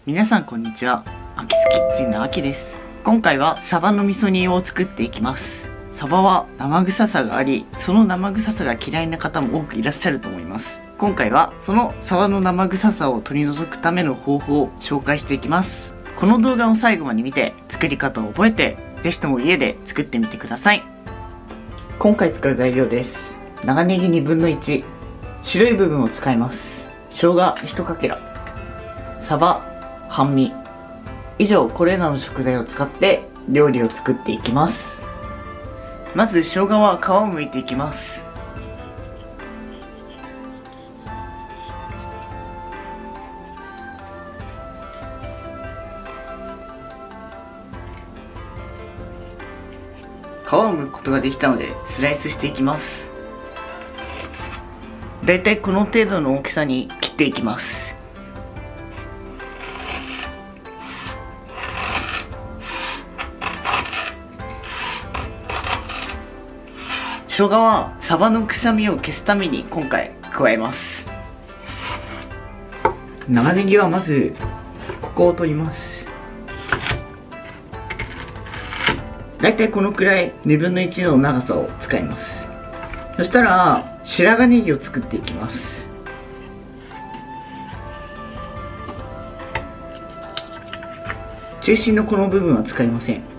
皆さんこんにちは。アキスキッチンのアキです。今回はサバの味噌煮を作っていきます。サバは生臭さがあり、その生臭さが嫌いな方も多くいらっしゃると思います。今回はそのサバの生臭さを取り除くための方法を紹介していきます。この動画を最後まで見て作り方を覚えて、ぜひとも家で作ってみてください。今回使う材料です。長ネギ1/2、白い部分を使います。生姜1かけら、サバ半身。以上、これらの食材を使って料理を作っていきます。まず生姜は皮を剥いていきます。皮を剥くことができたのでスライスしていきます。だいたいこの程度の大きさに切っていきます。生姜はサバの臭みを消すために今回加えます。長ネギはまずここを取ります。だいたいこのくらい1/2の長さを使います。そしたら白髪ネギを作っていきます。中心のこの部分は使いません。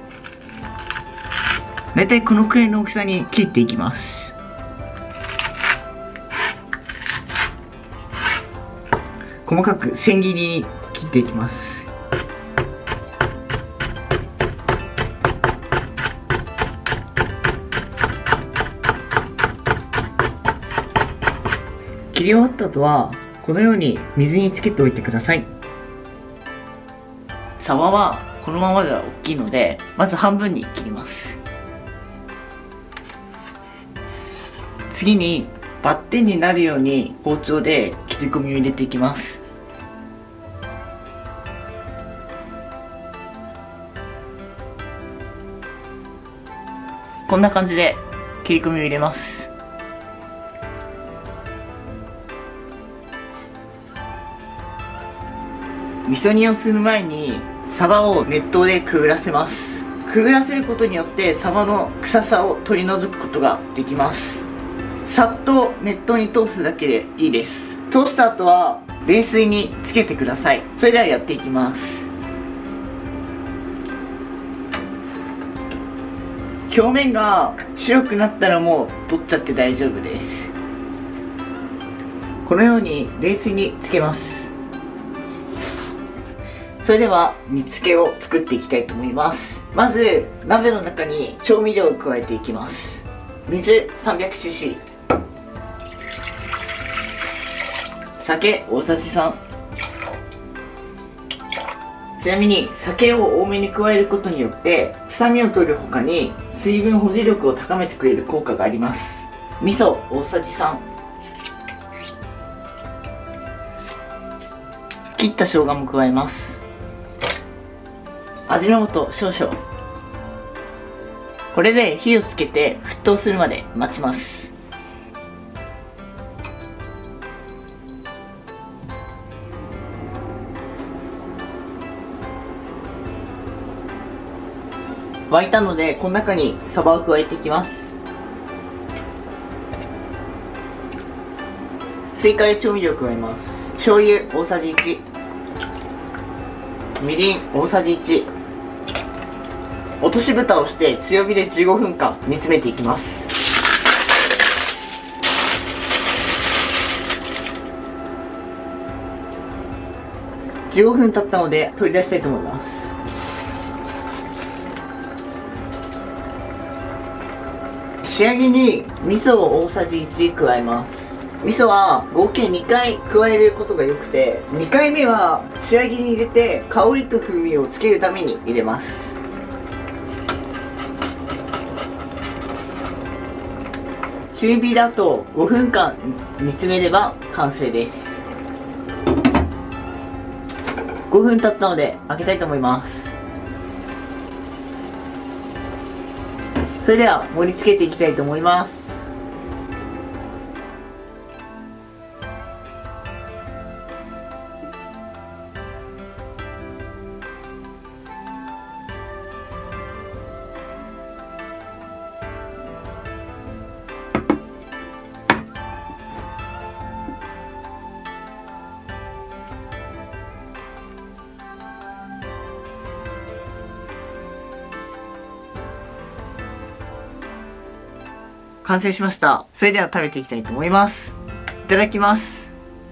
だいたいこのくらいの大きさに切っていきます。細かく千切りに切っていきます。切り終わった後はこのように水につけておいてください。サバはこのままでは大きいので、まず半分に切ります。次にバッテンになるように包丁で切り込みを入れていきます。こんな感じで切り込みを入れます。味噌煮をする前にサバを熱湯でくぐらせます。くぐらせることによってサバの臭さを取り除くことができます。さっと熱湯に通すだけでいいです。通した後は冷水につけてください。それではやっていきます。表面が白くなったらもう取っちゃって大丈夫です。このように冷水につけます。それでは煮付けを作っていきたいと思います。まず鍋の中に調味料を加えていきます。水 300cc、酒大さじ3。ちなみに酒を多めに加えることによって臭みを取る他に水分保持力を高めてくれる効果があります。味噌大さじ3。切った生姜も加えます。味の素少々。これで火をつけて沸騰するまで待ちます。沸いたのでこの中にサバを加えていきます。追加で調味料を加えます。醤油大さじ1、みりん大さじ1、落とし蓋をして強火で15分間煮詰めていきます。15分経ったので取り出したいと思います。仕上げに味噌を大さじ1加えます。味噌は合計2回加えることが良くて、2回目は仕上げに入れて香りと風味をつけるために入れます。中火だと5分間煮詰めれば完成です。5分経ったので開けたいと思います。それでは盛り付けていきたいと思います。 完成しました。それでは食べていきたいと思います。いただきます。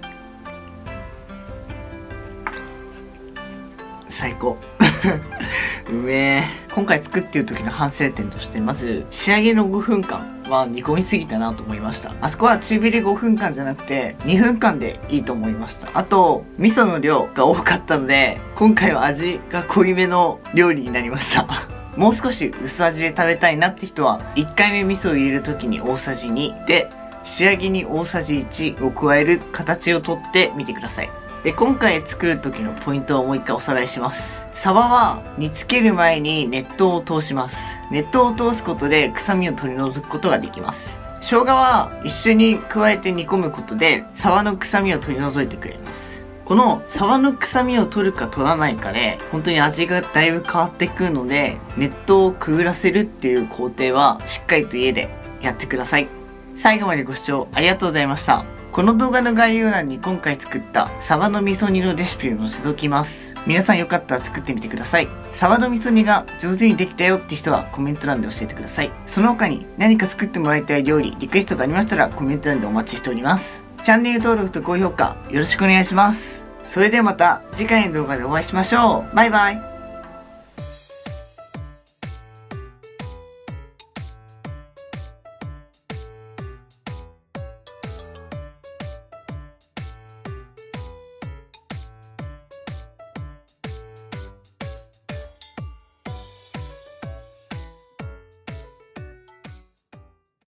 最高。うめえ。今回作っている時の反省点として、まず仕上げの5分間は煮込みすぎたなと思いました。あそこは中火で5分間じゃなくて2分間でいいと思いました。あと味噌の量が多かったので、今回は味が濃いめの料理になりました。もう少し薄味で食べたいなって人は1回目味噌を入れる時に大さじ2で、仕上げに大さじ1を加える形をとってみてください。で、今回作る時のポイントをもう一回おさらいします。サバは煮つける前に熱湯を通します。熱湯を通すことで臭みを取り除くことができます。生姜は一緒に加えて煮込むことでサバの臭みを取り除いてくれます。このサバの臭みを取るか取らないかで本当に味がだいぶ変わってくるので、熱湯をくぐらせるっていう工程はしっかりと家でやってください。最後までご視聴ありがとうございました。この動画の概要欄に今回作ったサバの味噌煮のレシピを載せておきます。皆さんよかったら作ってみてください。サバの味噌煮が上手にできたよって人はコメント欄で教えてください。その他に何か作ってもらいたい料理、リクエストがありましたらコメント欄でお待ちしております。チャンネル登録と高評価よろしくお願いします。それではまた次回の動画でお会いしましょう。バイバイ。